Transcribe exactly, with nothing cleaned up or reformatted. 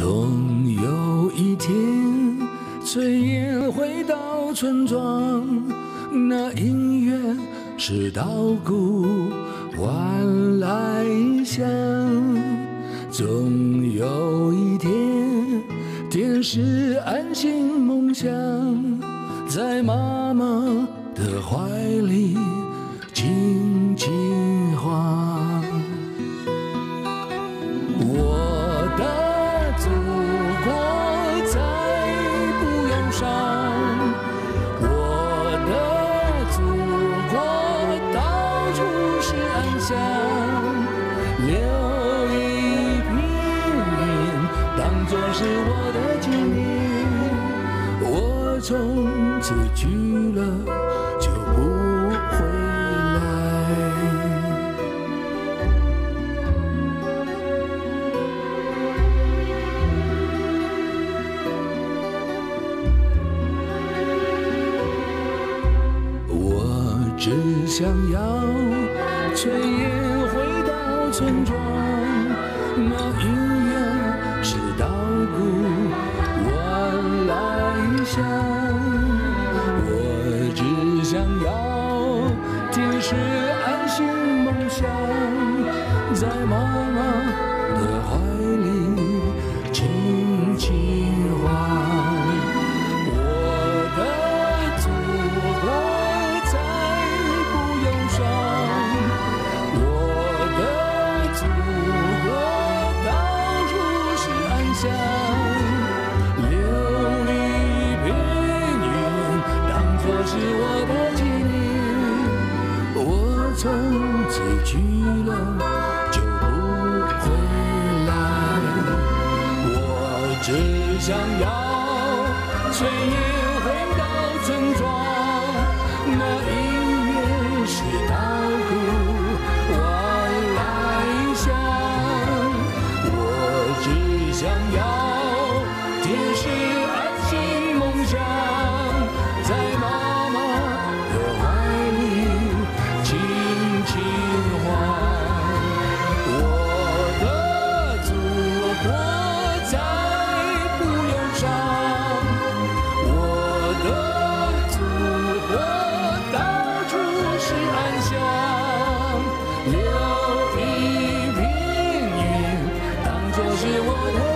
总有一天，炊烟回到村庄，那音乐是稻谷晚来香。总有一天，电视安心梦想，在妈妈的怀里轻轻晃。我的祖国再不忧伤，我的祖国到处是安详，留一片云当作是我的纪念。我从此去了就不回来。我只想要炊烟回到村庄，那音乐是稻谷晚来香。我只想要电视安心梦想，在妈妈的怀里轻轻晃。我的祖国再不忧伤，我的祖国到处是安详，留一片云当作是我的纪念。我从此去了就不回来，我只想要炊烟回到村庄，那音乐是稻谷晚来香。我只想要电视安心梦想，在妈妈的怀里轻轻晃。我的祖国再不忧伤，我的祖国到处是安详，留一片云当作是我的